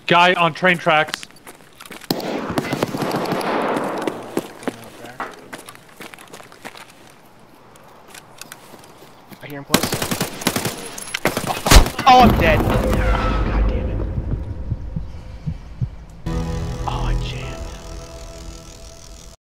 Guy on train tracks. I hear him close. Oh, I'm dead.